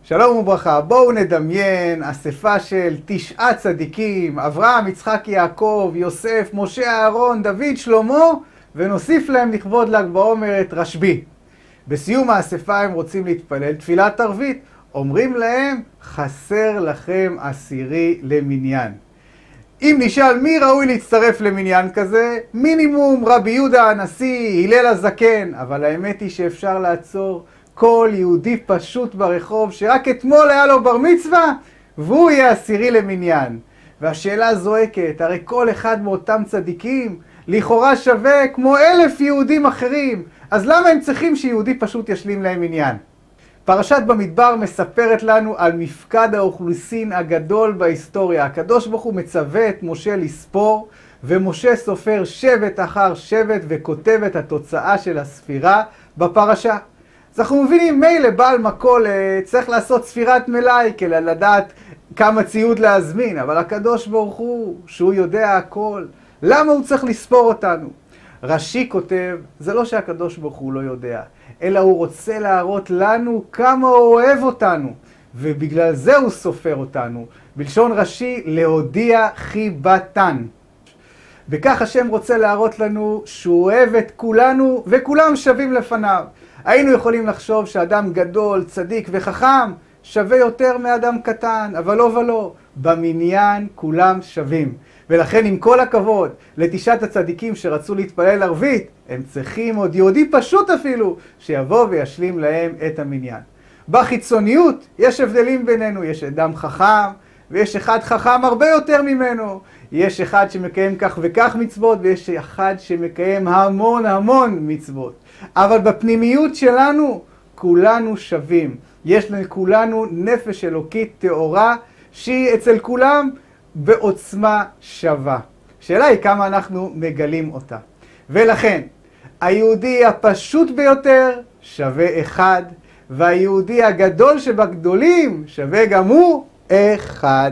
שלום וברכה, בואו נדמיין אספה של 9 צדיקים, אברהם, יצחק, יעקב, יוסף, משה, אהרון, דוד, שלמה, ונוסיף להם לכבוד ל"ג בעומר את רשב"י. בסיום האספה הם רוצים להתפלל תפילת ערבית, אומרים להם, חסר לכם 10 למניין. אם נשאל מי ראוי להצטרף למניין כזה, מינימום רבי יהודה הנשיא, הלל הזקן, אבל האמת היא שאפשר לעצור כל יהודי פשוט ברחוב שרק אתמול היה לו בר מצווה, והוא יהיה 10 למניין. והשאלה זועקת, הרי כל אחד מאותם צדיקים לכאורה שווה כמו 1000 יהודים אחרים, אז למה הם צריכים שיהודי פשוט ישלים להם מניין? פרשת במדבר מספרת לנו על מפקד האוכלוסין הגדול בהיסטוריה. הקדוש ברוך הוא מצווה את משה לספור, ומשה סופר שבט אחר שבט וכותב את התוצאה של הספירה בפרשה. אז אנחנו מבינים, מילא בעל מכולת צריך לעשות ספירת מלאי כדי לדעת כמה ציוד להזמין, אבל הקדוש ברוך הוא, שהוא יודע הכל, למה הוא צריך לספור אותנו? רש"י כותב, זה לא שהקדוש ברוך הוא לא יודע, אלא הוא רוצה להראות לנו כמה הוא אוהב אותנו, ובגלל זה הוא סופר אותנו. בלשון רש"י, להודיע חיבתן. בכך השם רוצה להראות לנו שהוא אוהב את כולנו וכולם שווים לפניו. היינו יכולים לחשוב שאדם גדול, צדיק וחכם שווה יותר מאדם קטן, אבל לא ולא. במניין כולם שווים. ולכן עם כל הכבוד ל9 הצדיקים שרצו להתפלל ערבית, הם צריכים עוד יהודי פשוט אפילו שיבוא וישלים להם את המניין. בחיצוניות יש הבדלים בינינו, יש אדם חכם ויש אחד חכם הרבה יותר ממנו. יש אחד שמקיים כך וכך מצוות ויש אחד שמקיים המון מצוות. אבל בפנימיות שלנו כולנו שווים. יש לכולנו נפש אלוקית טהורה שהיא אצל כולם בעוצמה שווה. השאלה היא כמה אנחנו מגלים אותה. ולכן, היהודי הפשוט ביותר שווה 1, והיהודי הגדול שבגדולים שווה גם הוא 1.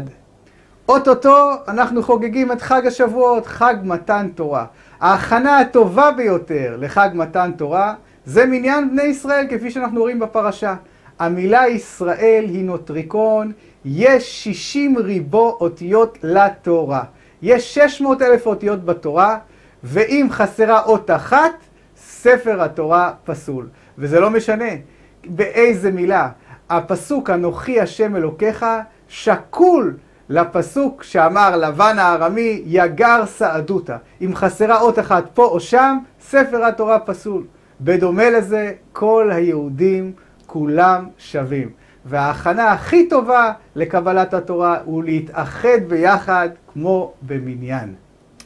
אוטוטו אנחנו חוגגים את חג השבועות, חג מתן תורה. ההכנה הטובה ביותר לחג מתן תורה זה מניין בני ישראל, כפי שאנחנו רואים בפרשה. המילה ישראל היא נוטריקון, יש 60 ריבו אותיות לתורה. יש 600,000 אותיות בתורה, ואם חסרה אות אחת, ספר התורה פסול. וזה לא משנה באיזה מילה. הפסוק אנוכי השם אלוקיך שקול לפסוק שאמר לבן הארמי יגר סעדותה. אם חסרה אות אחת פה או שם, ספר התורה פסול. בדומה לזה, כל היהודים כולם שווים. וההכנה הכי טובה לקבלת התורה הוא להתאחד ביחד כמו במניין.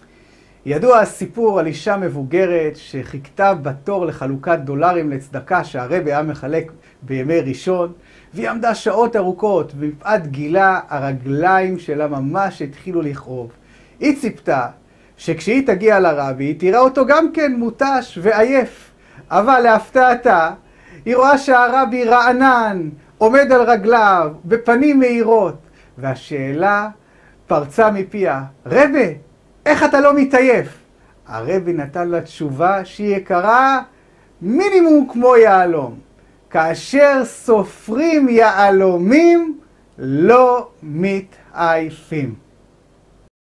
ידוע הסיפור על אישה מבוגרת שחיכתה בתור לחלוקת דולרים לצדקה שהרבי היה מחלק בימי ראשון, והיא עמדה שעות ארוכות, ומפאת גילה הרגליים שלה ממש התחילו לכאוב. היא ציפתה שכשהיא תגיע לרבי היא תראה אותו גם כן מותש ועייף, אבל להפתעתה היא רואה שהרבי רענן, עומד על רגליו, בפנים מהירות, והשאלה פרצה מפיה, רבי, איך אתה לא מתעייף? הרבי נתן לה תשובה שהיא יקרה מינימום כמו יהלום. כאשר סופרים יהלומים לא מתעייפים.